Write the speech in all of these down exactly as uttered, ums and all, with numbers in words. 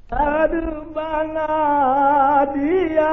گھر بنا دیا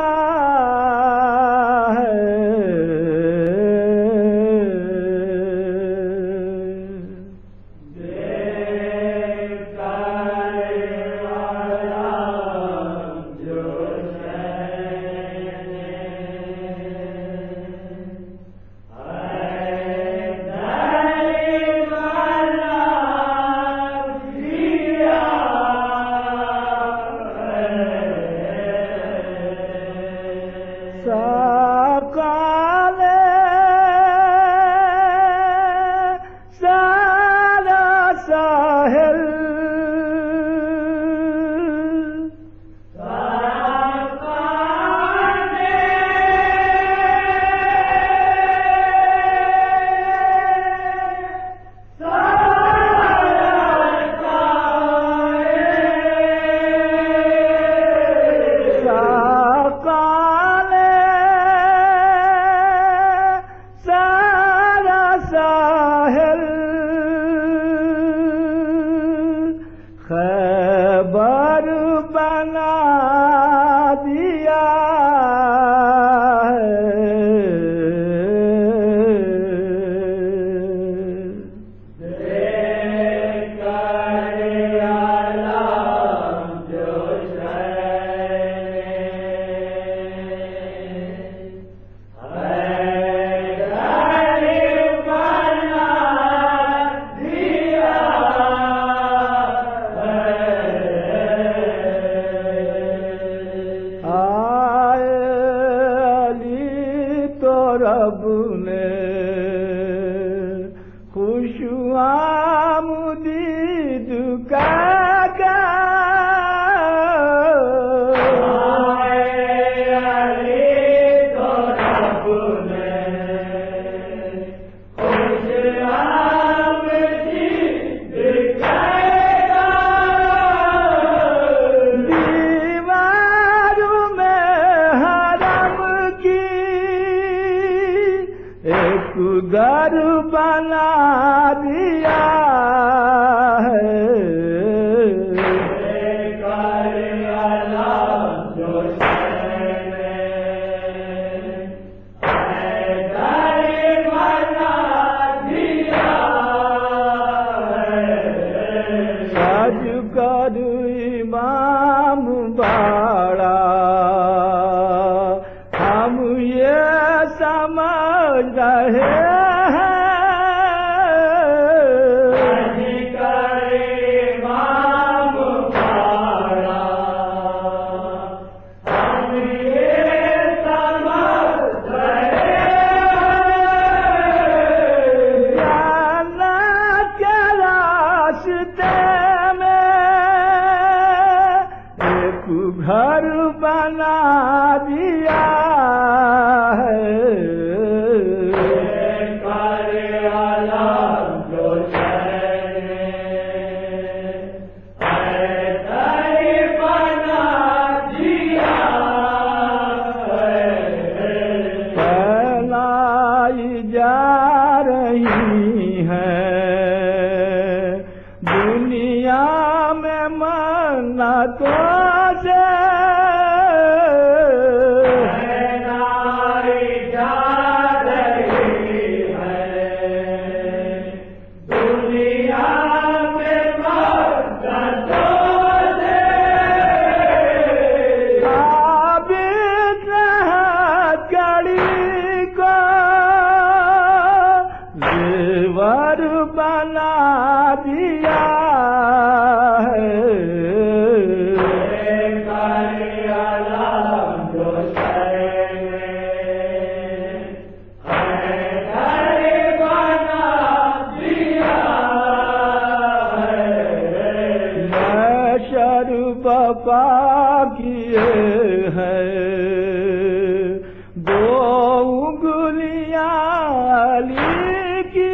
خیبر بنا دیا رب نے خوش آمدید کہا گھر بنا دیا سج کر امام باڑا ہم یہ سمجھ رہے گھر بنا دیا پھیلائی جا رہی ہے دنیا میں منتوں سے بنا دیا بپا کیے ہیں دو انگلیاں علی کی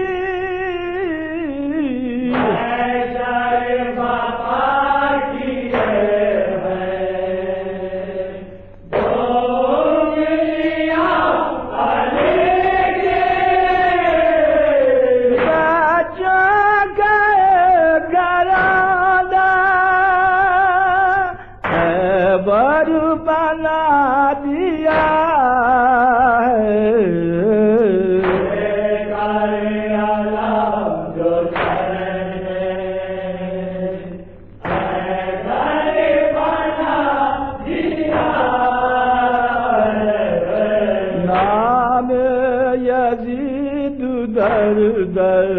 صبر بنا دیا نام یزید در در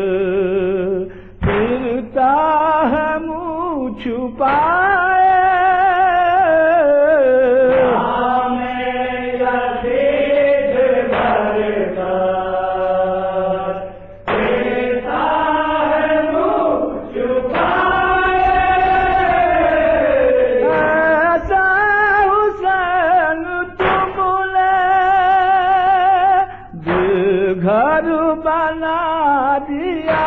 پھرتا ہے منہ چھپائے گھر بنا دیا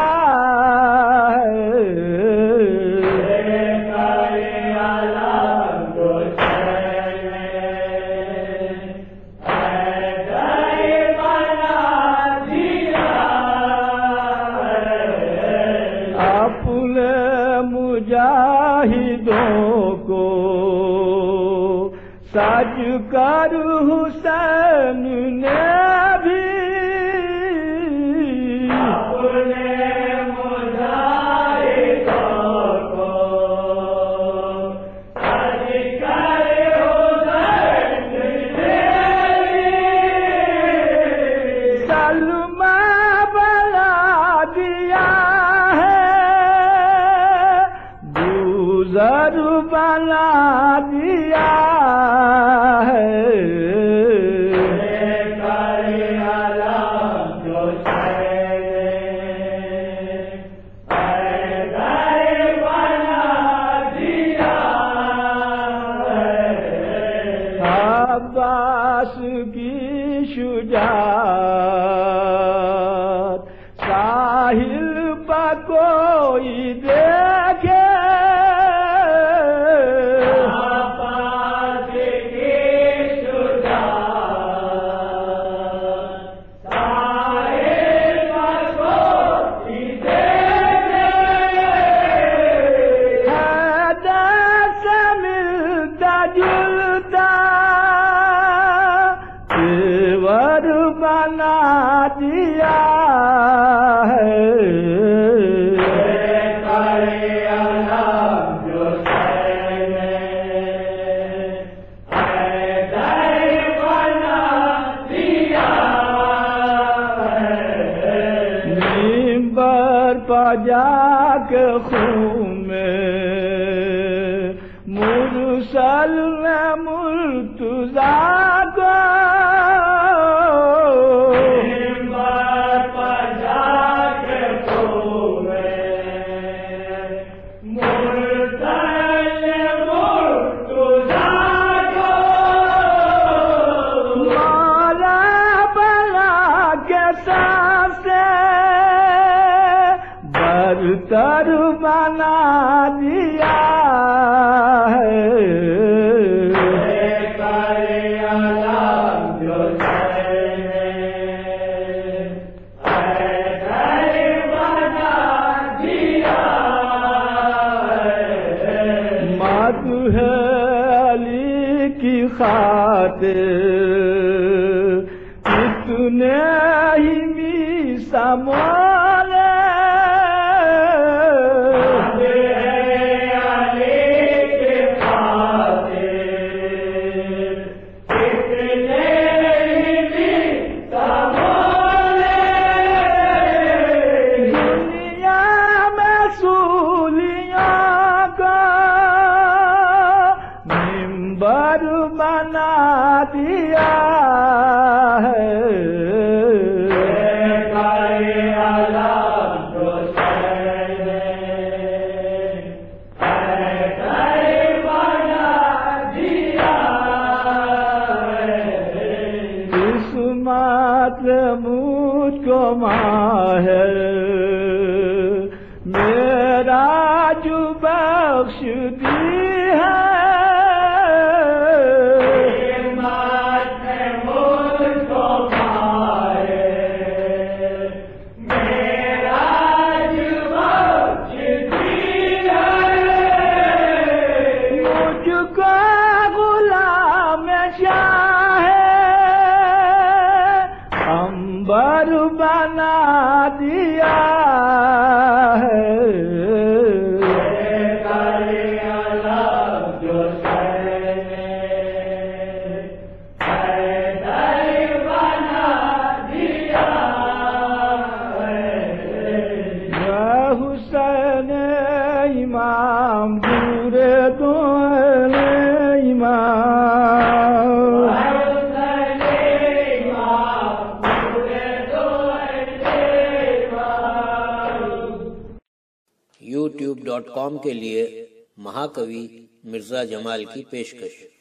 اپنے مجاہدوں کو سج کر حسین نے بھی ضر بنا دیا ہے عباس کی شجاعت ساحل پر کوئی دیکھے بنا دیا ہے منبر پر جا کے خون میں مرسل نے مرتضیٰ کو برتر بنا دیا ہے مدح علی کی خاطر کتنے ہی میسا مولے بنا دیا ہے قسمت مجھ کو ماہر میرا جو بخش دی ہے ڈاٹ کام کے لیے مہاکوی مرزا جمال کی پیشکش۔